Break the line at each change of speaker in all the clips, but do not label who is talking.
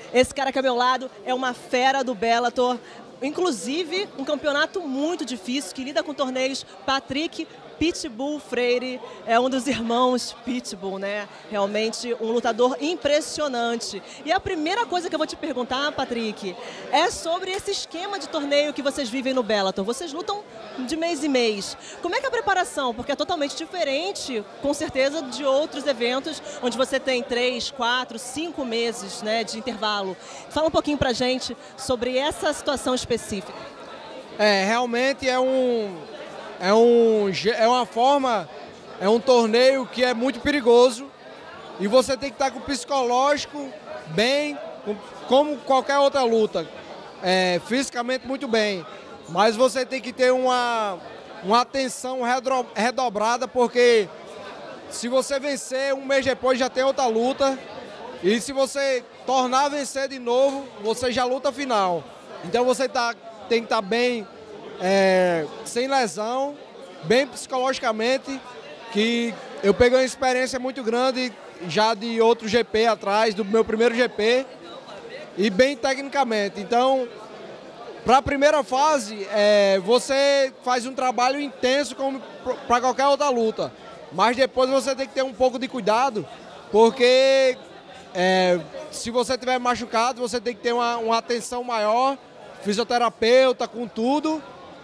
Esse cara aqui ao meu lado é uma fera do Bellator. Inclusive, um campeonato muito difícil, que lida com torneios. Patrick Pitbull Freire é um dos irmãos Pitbull, né? Realmente um lutador impressionante. E a primeira coisa que eu vou te perguntar, Patrick, é sobre esse esquema de torneio que vocês vivem no Bellator. Vocês lutam de mês em mês. Como é que é a preparação? Porque é totalmente diferente, com certeza, de outros eventos, onde você tem 3, 4, 5 meses, né, de intervalo. Fala um pouquinho pra gente sobre essa situação específica.
Realmente é um torneio que é muito perigoso e você tem que estar com o psicológico bem, como qualquer outra luta, fisicamente muito bem, mas você tem que ter uma atenção redobrada, porque se você vencer um mês depois já tem outra luta, e se você tornar a vencer de novo, você já luta a final. Então você tem que estar bem, sem lesão, bem psicologicamente, que eu peguei uma experiência muito grande já de outro GP atrás, do meu primeiro GP, e bem tecnicamente. Então, para a primeira fase, você faz um trabalho intenso como para qualquer outra luta, mas depois você tem que ter um pouco de cuidado, porque se você estiver machucado, você tem que ter uma atenção maior, fisioterapeuta com tudo,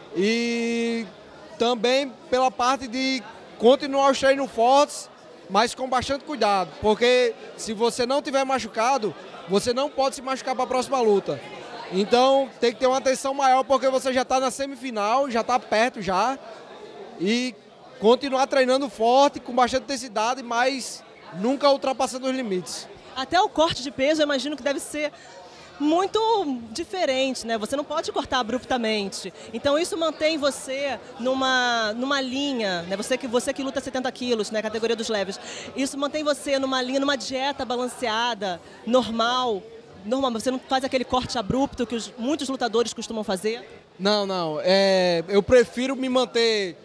e também pela parte de continuar os treinos fortes, mas com bastante cuidado, porque se você não tiver machucado, você não pode se machucar para a próxima luta. Então tem que ter uma atenção maior, porque você já está na semifinal, já está perto já, e continuar treinando forte, com bastante intensidade, mas nunca ultrapassando os limites.
Até o corte de peso eu imagino que deve ser muito diferente, né? Você não pode cortar abruptamente. Então isso mantém você numa linha, né? Você que luta 70 quilos, né? Categoria dos leves. Isso mantém você numa linha, numa dieta balanceada, normal. Você não faz aquele corte abrupto que muitos lutadores costumam fazer?
Não. Eu prefiro me manter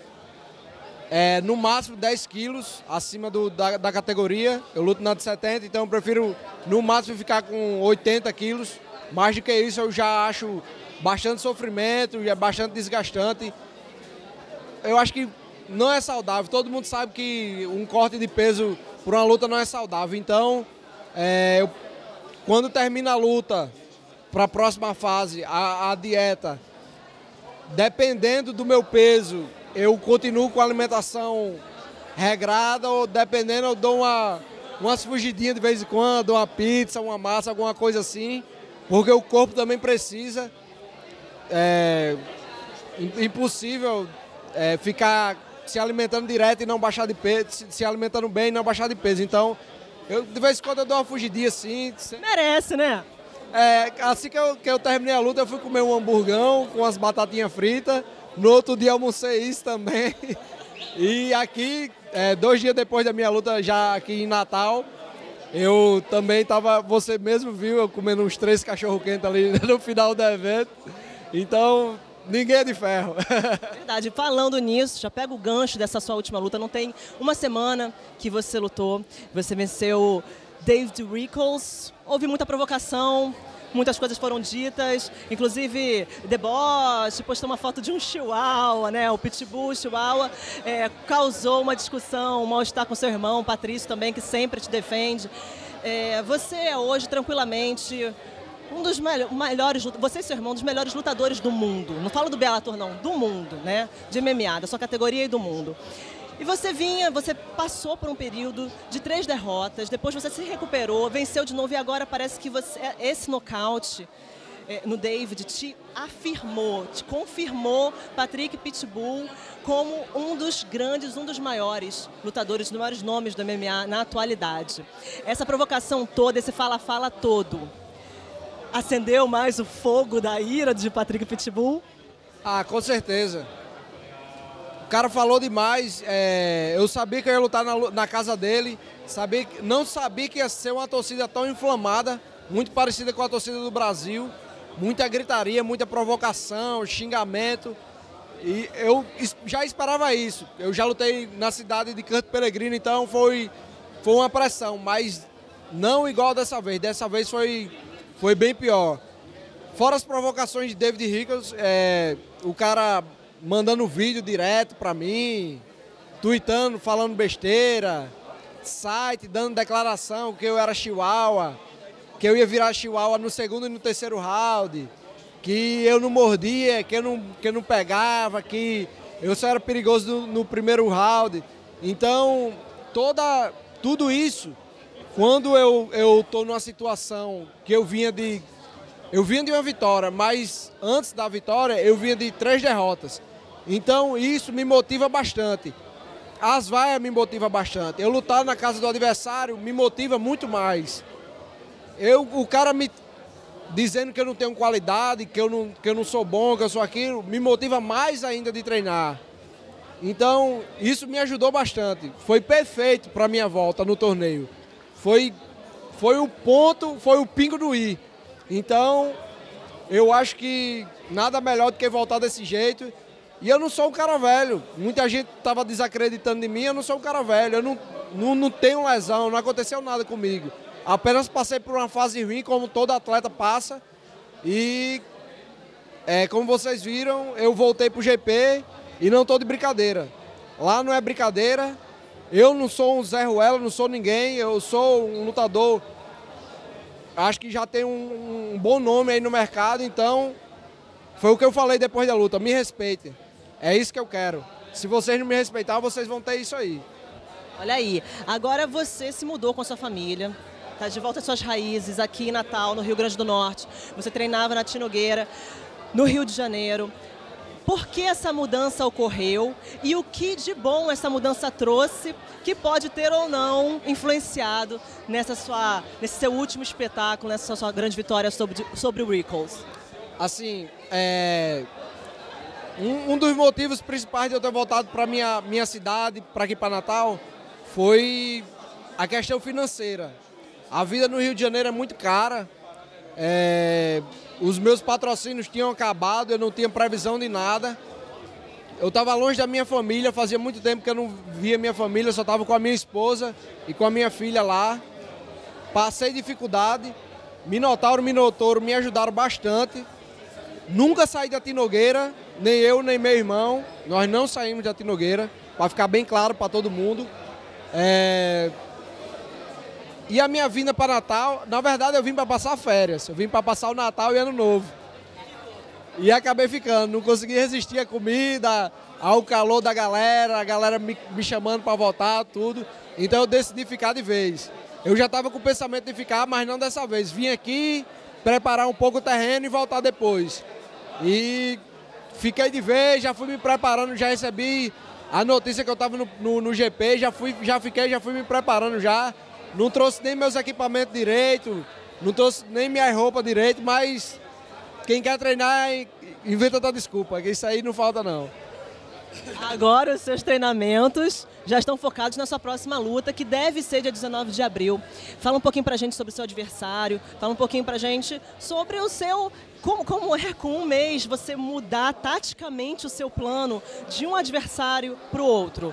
no máximo 10 quilos acima da categoria. Eu luto na de 70, então eu prefiro no máximo ficar com 80 quilos. Mais do que isso eu já acho bastante sofrimento, é bastante desgastante. Eu acho que não é saudável. Todo mundo sabe que um corte de peso por uma luta não é saudável. Então, quando termina a luta, para a próxima fase, a dieta, dependendo do meu peso, eu continuo com a alimentação regrada, ou dependendo eu dou umas fugidinhas de vez em quando, uma pizza, uma massa, alguma coisa assim, porque o corpo também precisa. É impossível ficar se alimentando direto e não baixar de peso, se alimentando bem e não baixar de peso. Então, de vez em quando eu dou uma fugidinha assim.
Merece, né?
Assim que eu terminei a luta, eu fui comer um hamburgão com as batatinhas fritas. No outro dia almocei isso também. E aqui, 2 dias depois da minha luta, já aqui em Natal, eu também estava, você mesmo viu, eu comendo uns 3 cachorro-quente ali no final do evento. Então, ninguém é de ferro.
Verdade. Falando nisso, já pega o gancho dessa sua última luta. Não tem uma semana que você lutou. Você venceu David Rickles. Houve muita provocação. Muitas coisas foram ditas, inclusive deboche, postou uma foto de um chihuahua, né? O Pitbull, Chihuahua, causou uma discussão, um mal-estar com seu irmão, Patrício também, que sempre te defende. Você é hoje, tranquilamente, um dos melhores, você e seu irmão, um dos melhores lutadores do mundo. Não falo do Bellator, não, do mundo, né? De MMA, da sua categoria e do mundo. E você passou por um período de 3 derrotas, depois você se recuperou, venceu de novo e agora parece que esse nocaute no David te afirmou, te confirmou Patrick Pitbull como um dos grandes, um dos maiores lutadores, dos maiores nomes do MMA na atualidade. Essa provocação toda, esse fala-fala todo, acendeu mais o fogo da ira de Patrick Pitbull?
Ah, com certeza. O cara falou demais, eu sabia que eu ia lutar na casa dele, não sabia que ia ser uma torcida tão inflamada, muito parecida com a torcida do Brasil, muita gritaria, muita provocação, xingamento, e eu já esperava isso. Eu já lutei na cidade de Canto Peregrino, então foi uma pressão, mas não igual dessa vez foi foi bem pior. Fora as provocações de David Rickles, o cara mandando vídeo direto pra mim, tweetando, falando besteira, site dando declaração que eu era chihuahua, que eu ia virar chihuahua no segundo e no terceiro round, que eu não mordia, que eu não pegava, que eu só era perigoso no primeiro round. Então, tudo isso, quando eu tô numa situação que eu vinha de uma vitória, mas antes da vitória eu vinha de 3 derrotas. Então isso me motiva bastante. As vaias me motivam bastante. Eu lutar na casa do adversário me motiva muito mais. O cara me dizendo que eu não tenho qualidade, que eu não sou bom, que eu sou aquilo, me motiva mais ainda de treinar. Então isso me ajudou bastante. Foi perfeito para minha volta no torneio. Foi o ponto, foi o pingo do i. Então, eu acho que nada melhor do que voltar desse jeito. E eu não sou um cara velho. Muita gente estava desacreditando em mim, eu não sou um cara velho. Eu não tenho lesão, não aconteceu nada comigo. Apenas passei por uma fase ruim, como todo atleta passa. E, como vocês viram, eu voltei para o GP e não estou de brincadeira. Lá não é brincadeira. Eu não sou um Zé Ruela, não sou ninguém. Eu sou um lutador... Acho que já tem um bom nome aí no mercado, então foi o que eu falei depois da luta, me respeitem. É isso que eu quero. Se vocês não me respeitar, vocês vão ter isso aí.
Olha aí, agora você se mudou com a sua família, tá de volta às suas raízes aqui em Natal, no Rio Grande do Norte. Você treinava na Tia Nogueira, no Rio de Janeiro. Por que essa mudança ocorreu e o que de bom essa mudança trouxe que pode ter ou não influenciado nesse seu último espetáculo, nessa sua grande vitória sobre o Rickles?
Assim, um dos motivos principais de eu ter voltado para minha cidade, para aqui para Natal, foi a questão financeira. A vida no Rio de Janeiro é muito cara. Os meus patrocínios tinham acabado, eu não tinha previsão de nada. Eu estava longe da minha família, fazia muito tempo que eu não via minha família, eu só estava com a minha esposa e com a minha filha lá. Passei dificuldade, Minotauro, Minotouro me ajudaram bastante. Nunca saí da Tia Nogueira, nem eu, nem meu irmão. Nós não saímos da Tia Nogueira, para ficar bem claro para todo mundo. E a minha vinda para Natal, na verdade eu vim para passar férias, eu vim para passar o Natal e Ano Novo. E acabei ficando, não consegui resistir à comida, ao calor da galera, a galera me chamando para voltar, tudo. Então eu decidi ficar de vez. Eu já estava com o pensamento de ficar, mas não dessa vez. Vim aqui, preparar um pouco o terreno e voltar depois. E fiquei de vez, já fui me preparando, já recebi a notícia que eu estava no GP, já fui me preparando já. Não trouxe nem meus equipamentos direito, não trouxe nem minha roupa direito, mas quem quer treinar inventa outra desculpa, que isso aí não falta não.
Agora os seus treinamentos já estão focados na sua próxima luta, que deve ser dia 19 de abril. Fala um pouquinho pra gente sobre o seu adversário, fala um pouquinho pra gente sobre o seu... Como é com um mês você mudar taticamente o seu plano de um adversário pro outro?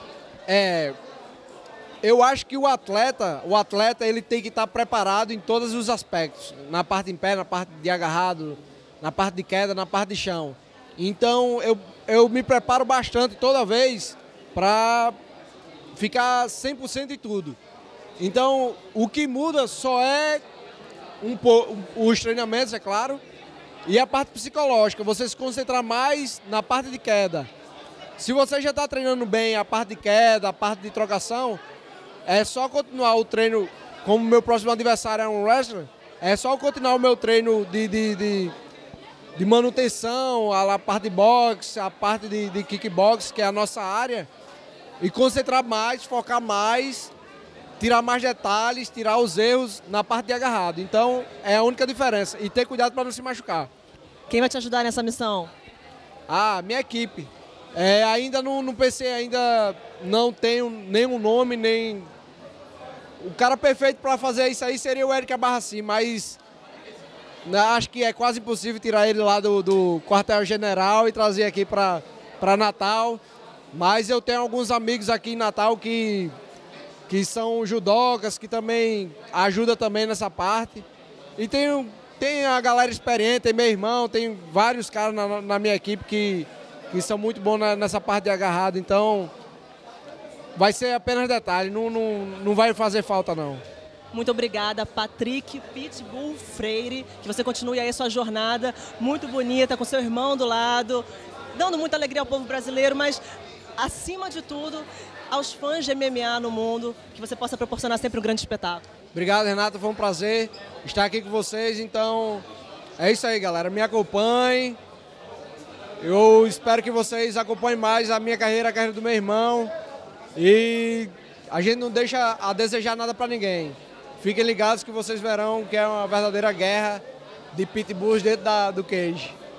Eu acho que o atleta ele tem que estar preparado em todos os aspectos. Na parte em pé, na parte de agarrado, na parte de queda, na parte de chão. Então eu me preparo bastante toda vez para ficar 100% em tudo. Então o que muda só é os treinamentos, é claro, e a parte psicológica. Você se concentrar mais na parte de queda. Se você já está treinando bem a parte de queda, a parte de trocação, é só continuar o treino, como meu próximo adversário é um wrestler, é só continuar o meu treino de manutenção, a parte de boxe, a parte de kickbox, que é a nossa área, e concentrar mais, focar mais, tirar mais detalhes, tirar os erros na parte de agarrado. Então, é a única diferença. E ter cuidado para não se machucar.
Quem vai te ajudar nessa missão?
Minha equipe. Ainda não pensei, ainda não tenho nenhum nome, nem... O cara perfeito para fazer isso aí seria o Eric Abarraci, mas acho que é quase impossível tirar ele lá do quartel-general e trazer aqui para Natal. Mas eu tenho alguns amigos aqui em Natal que são judocas, que também ajudam também nessa parte. E tem a galera experiente, tem meu irmão, tem vários caras na minha equipe que são muito bons nessa parte de agarrado, então vai ser apenas detalhe, não vai fazer falta não.
Muito obrigada, Patrick Pitbull Freire, que você continue aí a sua jornada muito bonita, com seu irmão do lado, dando muita alegria ao povo brasileiro, mas, acima de tudo, aos fãs de MMA no mundo, que você possa proporcionar sempre um grande espetáculo.
Obrigado, Renato, foi um prazer estar aqui com vocês, então é isso aí, galera, me acompanhem, eu espero que vocês acompanhem mais a minha carreira, a carreira do meu irmão, e a gente não deixa a desejar nada para ninguém. Fiquem ligados que vocês verão que é uma verdadeira guerra de pitbulls dentro do cage.